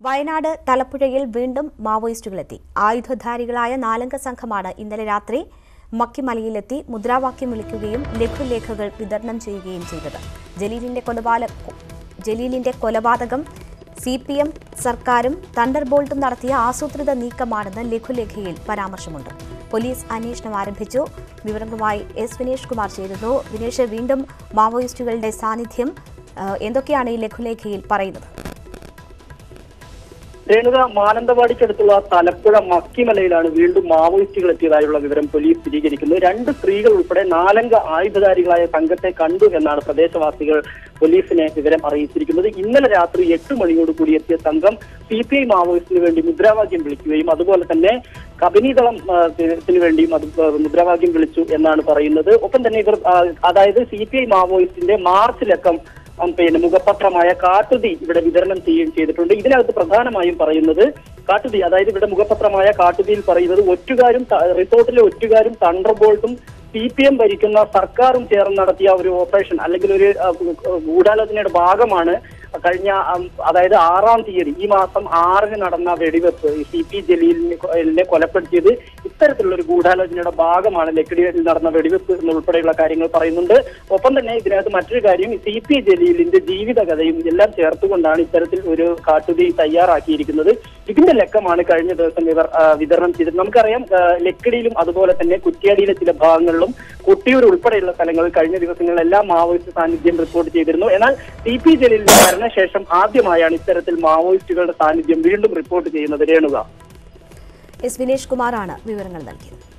വയനാട് തലപ്പുഴയിൽ വീണ്ടും മാവോയിസ്റ്റുകളെത്തി. ആയുധധാരികളായ 4 സംഘമാണ് ഇന്നലെ രാത്രി മക്കിമലയിലെത്തി മുദ്രാവാക്യം വിളിക്കുകയും ലഘുലേഖകൾ വിതരണം ചെയ്യുകയും ചെയ്തത്. ജലീലിന്റെ കൊലപാതകം CPM സർക്കാരും തണ്ടർബോൾട്ടും നടത്തിയ ആസൂത്രിത നീക്കമാണെന്ന് ലഘുലേഖയിൽ പരാമർശമുണ്ട്. പോലീസ് അന്വേഷണം ആരംഭിച്ചു. വിവരങ്ങളുമായി S വിനേഷ് കുമാർ ചേരുന്നു. വിനേഷ്, വീണ്ടും മാവോയിസ്റ്റുകളുടെ സാന്നിധ്യം എന്തൊക്കെയാണ് ഈ ലഘുലേഖയിൽ പറയുന്നത്? രേണുക, മാനന്തവാടിക്കടുത്തുള്ള തലപ്പുഴ മക്കിമലയിലാണ് വീണ്ടും മാവോയിസ്റ്റുകൾ എത്തിയതായുള്ള വിവരം പോലീസ് സ്ഥിരീകരിക്കുന്നത്. 2 സ്ത്രീകൾ ഉൾപ്പെടെ 4 ആയുധധാരികളായ സംഘത്തെ കണ്ടു എന്നാണ് പ്രദേശവാസികൾ പോലീസിനെ വിവരം അറിയിച്ചിരിക്കുന്നത്. ഇന്നലെ രാത്രി 8 മണിയോടുകൂടി എത്തിയ സംഘം CPI മാവോയിസ്റ്റിന് വേണ്ടി മുദ്രാവാക്യം വിളിക്കുകയും അതുപോലെ തന്നെ കബനിദളത്തിന് വേണ്ടിയും മുദ്രാവാക്യം വിളിച്ചു എന്നാണ് പറയുന്നത്. ഒപ്പം തന്നെ ഇവർ അതായത് CPI മാവോയിസ്റ്റിന്റെ മാർച്ച് ലക്കം മുഖപത്രമായ കാട്ടുതീ ഇവിടെ വിതരണം ചെയ്യുകയും ചെയ്തിട്ടുണ്ട്. ഇതിനകത്ത് പ്രധാനമായും പറയുന്നത് കാട്ടുതീ, അതായത് ഇവിടെ മുഖപത്രമായ കാട്ടുതീയിൽ പറയുന്നത് റിസോർട്ടിലെ ഒറ്റുകാരും തണ്ടർബോൾട്ടും CPM ഭരിക്കുന്ന സർക്കാരും ചേർന്ന് നടത്തിയ ഒരു ഓപ്പറേഷൻ അല്ലെങ്കിൽ ഒരു ഗൂഢാലോചനയുടെ ഭാഗമാണ് കഴിഞ്ഞ അതായത് 6-ാം തീയതി ഈ മാസം 6-ന് നടന്ന വെടിവെപ്പ് CP ജലീലിനെ കൊലപ്പെടുത്തിയത് ഇത്തരത്തിലുള്ള ഒരു ഗൂഢാലോചനയുടെ ഭാഗമാണ്. ലക്കിടിയിൽ നടന്ന വെടിവെപ്പ് എന്നുൾപ്പെടെയുള്ള കാര്യങ്ങൾ പറയുന്നുണ്ട്. ഒപ്പം തന്നെ ഇതിനകത്ത് മറ്റൊരു കാര്യം, CP ജലീലിന്റെ ജീവിതകഥയും എല്ലാം ചേർത്തുകൊണ്ടാണ് ഇത്തരത്തിൽ ഒരു കാട്ടുതീ തയ്യാറാക്കിയിരിക്കുന്നത്. ഇതിന്റെ ലക്കമാണ് കഴിഞ്ഞ ദിവസം ഇവർ വിതരണം ചെയ്തത്. നമുക്കറിയാം, ലക്കിടിയിലും അതുപോലെ തന്നെ കുറ്റ്യാടിയിലെ ചില ഭാഗങ്ങളിലും കൊട്ടിയൂർ ഉൾപ്പെടെയുള്ള സ്ഥലങ്ങളിൽ കഴിഞ്ഞ ദിവസങ്ങളിലെല്ലാം മാവോയിസ്റ്റ് സാന്നിധ്യം റിപ്പോർട്ട് ചെയ്തിരുന്നു. എന്നാൽ CP ജലീലിന്റെ മരണശേഷം ആദ്യമായാണ് ഇത്തരത്തിൽ മാവോയിസ്റ്റുകളുടെ സാന്നിധ്യം വീണ്ടും റിപ്പോർട്ട് ചെയ്യുന്നത്. രേണുക, S വിനേഷ് കുമാറാണ് വിവരങ്ങൾ നൽകിയത്.